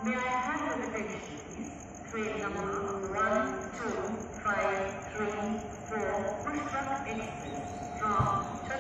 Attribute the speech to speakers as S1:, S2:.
S1: May I have your attention, please? Train number 125334 Pushpak Express from